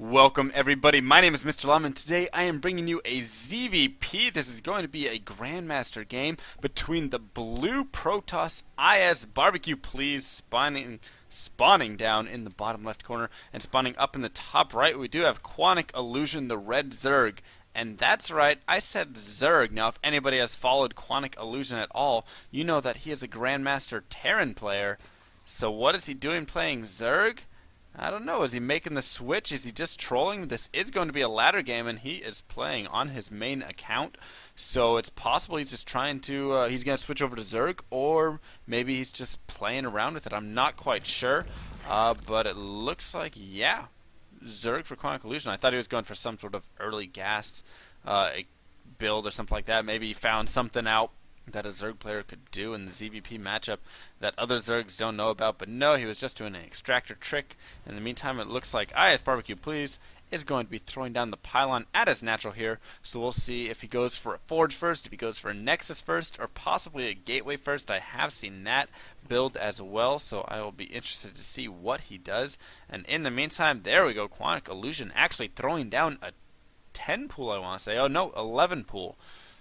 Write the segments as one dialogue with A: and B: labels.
A: Welcome everybody, my name is Mr. Lum and today I am bringing you a ZVP. This is going to be a Grandmaster game between the blue Protoss IS Barbecue Please spawning down in the bottom left corner and spawning up in the top right. We do have Quantic Illusion, the red Zerg. And that's right, I said Zerg. Now if anybody has followed Quantic Illusion at all, you know that he is a Grandmaster Terran player. So what is he doing playing Zerg? I don't know. Is he making the switch? Is he just trolling? This is going to be a ladder game, and he is playing on his main account. So it's possible he's just trying to, he's going to switch over to Zerg, or maybe he's just playing around with it. I'm not quite sure, but it looks like, yeah, Zerg for Quantic Illusion. I thought he was going for some sort of early gas build or something like that. Maybe he found something out that a Zerg player could do in the ZVP matchup that other Zergs don't know about, but no, he was just doing an extractor trick. In the meantime, it looks like IS Barbecue Please is going to be throwing down the pylon at his natural here, so we'll see if he goes for a Forge first, if he goes for a Nexus first, or possibly a Gateway first. I have seen that build as well, so I will be interested to see what he does. And in the meantime, there we go, Quantic Illusion actually throwing down a 10 pool, I want to say. Oh no, 11 pool.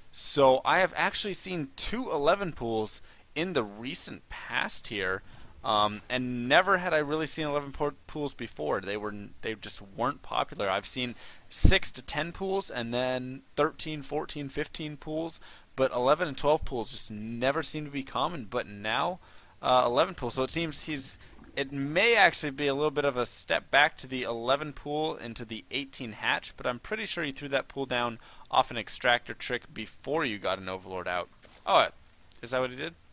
A: So I have actually seen two 11 pools in the recent past here, and never had I really seen 11 pools before. They just weren't popular. I've seen 6 to 10 pools, and then 13, 14, 15 pools, but 11 and 12 pools just never seem to be common. But now 11 pools, so it seems it may actually be a little bit of a step back to the 11 pool into the 18 hatch, but I'm pretty sure he threw that pool down off an extractor trick before you got an Overlord out. Oh, is that what he did?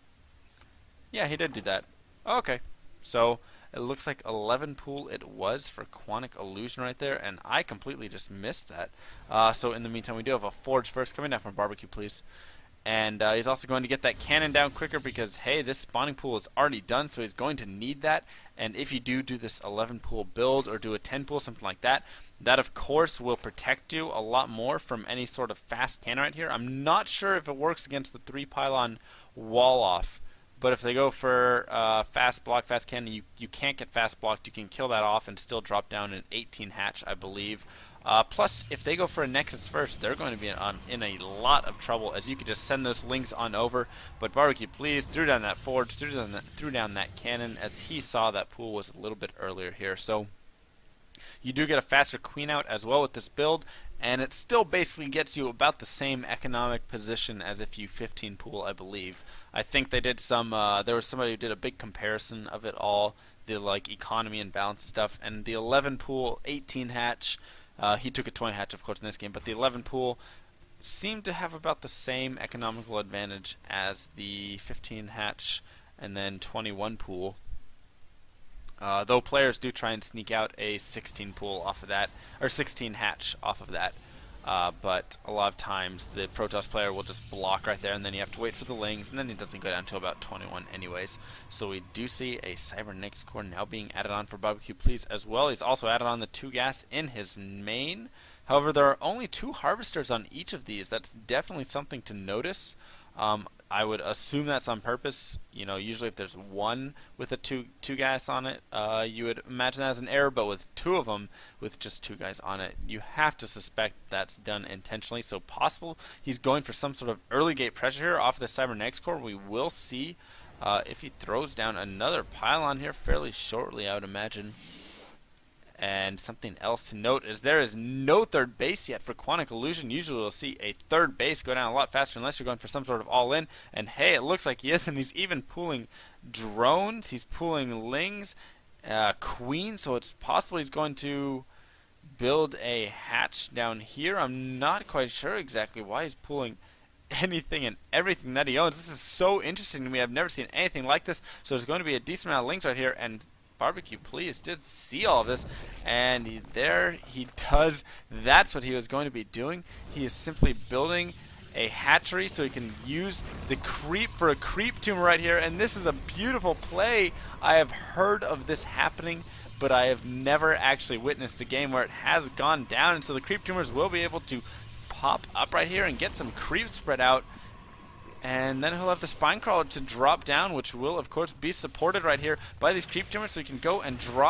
A: Yeah, he did do that. Okay, so it looks like 11 pool it was for Quantic Illusion right there, and I completely just missed that. So in the meantime, we do have a Forge first coming down from Barbecue Please. And he's also going to get that cannon down quicker because, hey, this spawning pool is already done, so he's going to need that. And if you do this 11 pool build or do a 10 pool, something like that, that of course will protect you a lot more from any sort of fast cannon right here. I'm not sure if it works against the 3 pylon wall off, but if they go for fast block, fast cannon, you can't get fast blocked. You can kill that off and still drop down an 18 hatch, I believe. Plus, if they go for a Nexus first, they're going to be in a lot of trouble, as you could just send those links on over. But Barbecue Please threw down that Forge, threw down that cannon, as he saw that pool was a little bit earlier here. So you do get a faster queen out as well with this build, and it still basically gets you about the same economic position as if you 15 pool, I believe. I think they did some, there was somebody who did a big comparison of it all, the like economy and balance stuff, and the 11 pool, 18 hatch, he took a 20 hatch, of course, in this game, but the 11 pool seemed to have about the same economical advantage as the 15 hatch and then 21 pool. Though players do try and sneak out a 16 pool off of that, or 16 hatch off of that. But a lot of times the Protoss player will just block right there, and then you have to wait for the lings, and then it doesn't go down until about 21 anyways. So we do see a Cybernetics core now being added on for Barbecue Please as well. He's also added on the 2 gas in his main. However, there are only 2 harvesters on each of these. That's definitely something to notice. I would assume that's on purpose. You know, usually if there's one with a two gas on it, you would imagine that as an error, but with 2 of them, with just 2 guys on it, you have to suspect that's done intentionally. So possible he's going for some sort of early gate pressure here off of the Cybernetics core. We will see if he throws down another pylon here fairly shortly, I would imagine. And something else to note is there is no third base yet for Quantic Illusion. Usually we'll see a third base go down a lot faster unless you're going for some sort of all-in. And hey, it looks like he is, and he's even pulling drones. He's pulling lings, queen, so it's possible he's going to build a hatch down here. I'm not quite sure exactly why he's pulling anything and everything that he owns. This is so interesting to me. I've never seen anything like this. So there's going to be a decent amount of lings right here, and Barbecue Please did see all of this, and there he does. That's what he was going to be doing. He is simply building a hatchery so he can use the creep for a creep tumor right here, and this is a beautiful play. I have heard of this happening, but I have never actually witnessed a game where it has gone down, and so the creep tumors will be able to pop up right here and get some creep spread out. And then he'll have the Spinecrawler to drop down, which will, of course, be supported right here by these creep tumors, so he can go and drop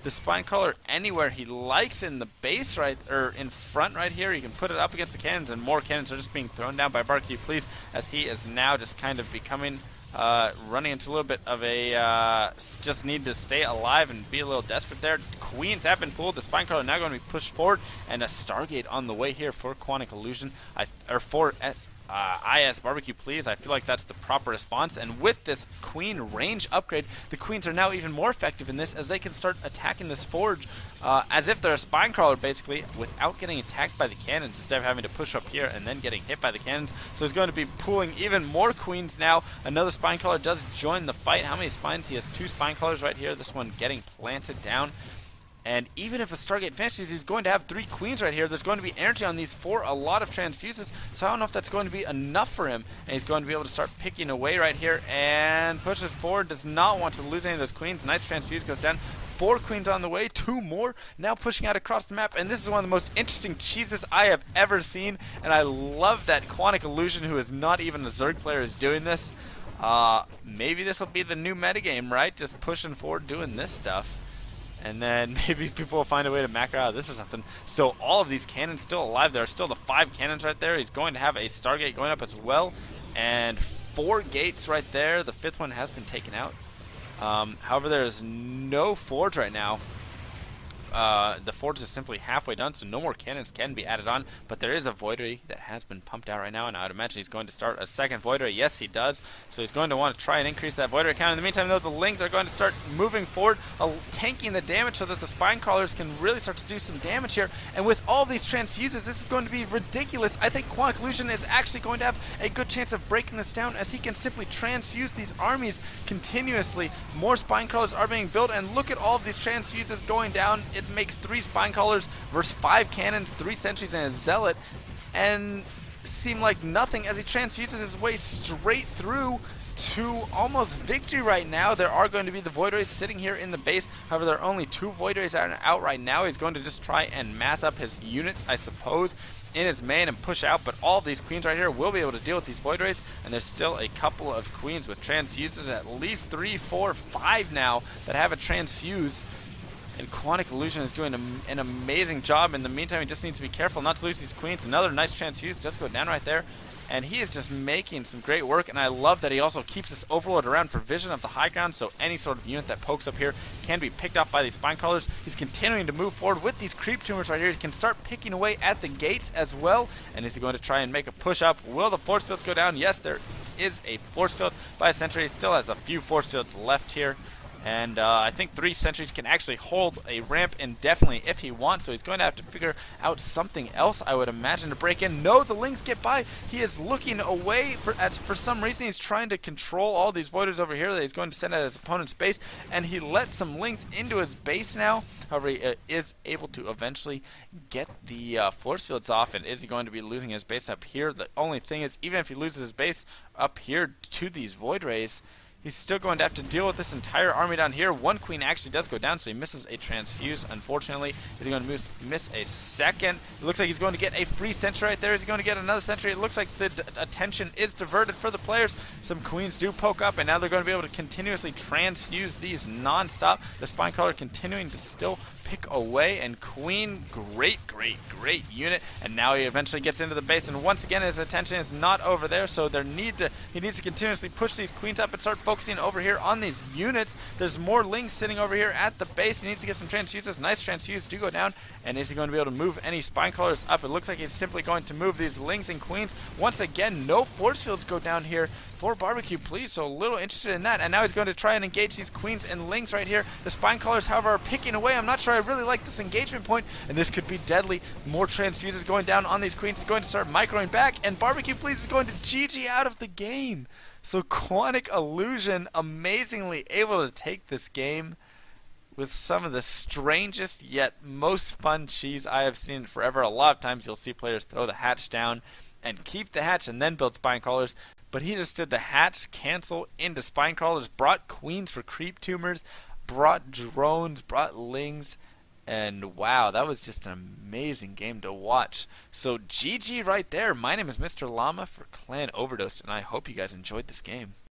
A: the spine crawler anywhere he likes in the base or in front right here. He can put it up against the cannons, and more cannons are just being thrown down by Barbecue Please, as he is now just kind of becoming running into a little bit of a just need to stay alive and be a little desperate there. Queens have been pulled. The spine crawler now going to be pushed forward, and a Stargate on the way here for Quantic Illusion, for IS Barbecue Please. I feel like that's the proper response, and with this Queen range upgrade, the Queens are now even more effective in this, as they can start attacking this forge as if they're a spine crawler, basically, without getting attacked by the cannons, instead of having to push up here and then getting hit by the cannons. So he's going to be pulling even more Queens now. Another spine crawler does join the fight. How many spines? He has 2 spine crawlers right here. This one getting planted down. And even if a Stargate vanishes, he's going to have 3 Queens right here. There's going to be energy on these for a lot of transfuses, so I don't know if that's going to be enough for him. And he's going to be able to start picking away right here and pushes forward. Does not want to lose any of those Queens. Nice transfuse goes down. 4 Queens on the way, 2 more now pushing out across the map, and this is one of the most interesting cheeses I have ever seen, and I love that Quantic Illusion, who is not even a Zerg player, is doing this. Maybe this will be the new metagame, right? Just pushing forward, doing this stuff. And then maybe people will find a way to macro out of this or something. So all of these cannons still alive. There are still the 5 cannons right there. He's going to have a Stargate going up as well. And 4 gates right there. The 5th one has been taken out. However, there is no forge right now. The forge is simply halfway done, so no more cannons can be added on, but there is a Voidary that has been pumped out right now, and I would imagine he's going to start a second Voidary. Yes, he does, so he's going to want to try and increase that Voidary count. In the meantime, though, the Lings are going to start moving forward, tanking the damage so that the spine crawlers can really start to do some damage here, and with all these transfuses, this is going to be ridiculous. I think Quantic Illusion is actually going to have a good chance of breaking this down, as he can simply transfuse these armies continuously. More spine crawlers are being built, and look at all of these transfuses going down. It makes 3 spine crawlers versus 5 cannons, 3 sentries, and a zealot, and seem like nothing as he transfuses his way straight through to almost victory right now. There are going to be the Voidrays sitting here in the base. However, there are only 2 Voidrays out right now. He's going to just try and mass up his units, I suppose, in his main and push out, but all of these Queens right here will be able to deal with these Voidrays, and there's still a couple of Queens with transfuses, at least 3, 4, 5 now that have a transfuse. And Quantic Illusion is doing an amazing job. In the meantime, he just needs to be careful not to lose these Queens. Another nice transfuse just go down right there. And he is just making some great work. And I love that he also keeps this Overlord around for vision of the high ground, so any sort of unit that pokes up here can be picked up by these spine crawlers. He's continuing to move forward with these creep tumors right here. He can start picking away at the gates as well. And is he going to try and make a push up? Will the force fields go down? Yes, there is a force field by a sentry. He still has a few force fields left here. And I think 3 sentries can actually hold a ramp indefinitely if he wants, so he's going to have to figure out something else, I would imagine, to break in. No, the Lings get by. He is looking away. For some reason, he's trying to control all these Voiders over here that he's going to send at his opponent's base, and he lets some Lings into his base now. However, he is able to eventually get the force fields off, and is he going to be losing his base up here? The only thing is, even if he loses his base up here to these Void Rays, he's still going to have to deal with this entire army down here. 1 Queen actually does go down, so he misses a transfuse, unfortunately. Is he going to miss a second? It looks like he's going to get a free sentry right there. Is he going to get another sentry? It looks like the attention is diverted for the players. Some Queens do poke up, and now they're going to be able to continuously transfuse these non-stop. The spine crawler continuing to still pick away, and Queen, great unit, and now he eventually gets into the base, and once again his attention is not over there, so he needs to continuously push these Queens up and start focusing over here on these units. There's more Lings sitting over here at the base. He needs to get some transfuses. Nice transfuse do go down, and is he going to be able to move any spine crawlers up? It looks like he's simply going to move these Lings and Queens. Once again, no force fields go down here for Barbecue Please, so a little interested in that, and now he's going to try and engage these Queens and Lings right here. The spine crawlers, however, are picking away. I'm not sure I really like this engagement point, and this could be deadly. More transfuses going down on these Queens. He's going to start microing back, and Barbecue Please is going to GG out of the game. So Quantic Illusion amazingly able to take this game with some of the strangest yet most fun cheese I have seen forever. A lot of times you'll see players throw the hatch down and keep the hatch and then build spine crawlers, but he just did the hatch, cancel into spine crawlers, brought Queens for creep tumors, brought drones, brought Lings, and wow, that was just an amazing game to watch. So GG right there. My name is Mr. Llama for Clan Overdose, and I hope you guys enjoyed this game.